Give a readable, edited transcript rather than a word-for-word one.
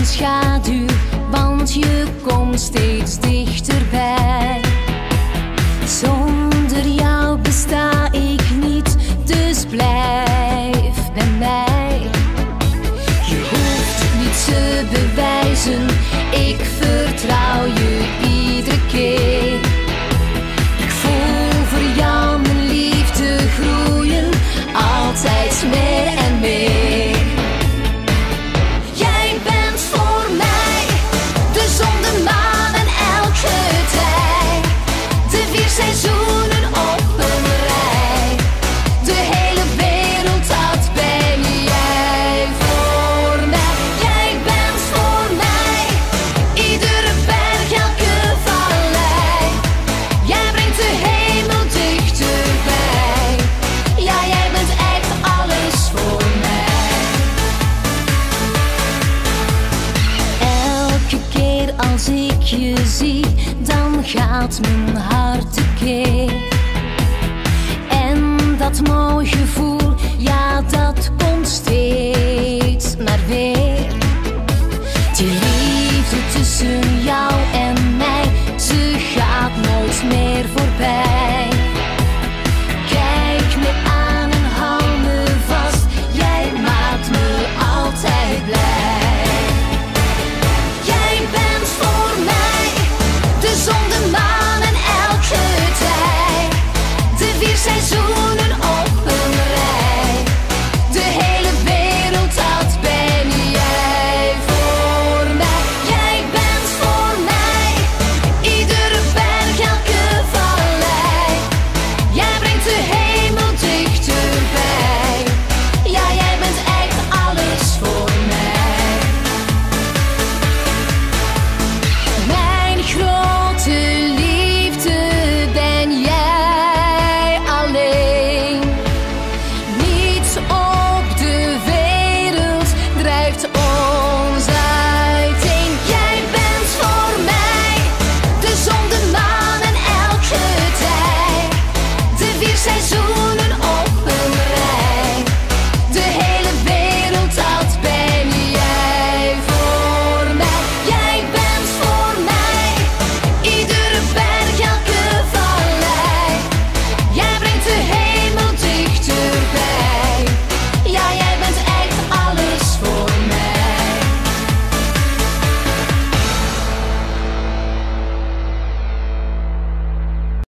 schaduw, want je komt steeds dichterbij. Zonder jou besta ik niet, dus blijf bij mij. Je hoeft niets te bewijzen, ik vertrouw je iedere keer. Ik voel voor jou mijn liefde groeien, altijd meer en meer. Jij bent voor mij de zon, de maan en elke tij. De 4 seizoenen op een rij. De hele wereld, dat ben jij voor mij. Jij bent voor mij iedere berg, elke vallei. Jij brengt de hemel dichterbij. Ja, jij bent echt alles voor mij. Elke keer als ik je zie, dan gaat mijn hart tekeer. En dat mooie gevoel, ja, dat komt steeds maar weer. Die liefde tussen jou en mij, ze gaat nooit meer voorbij.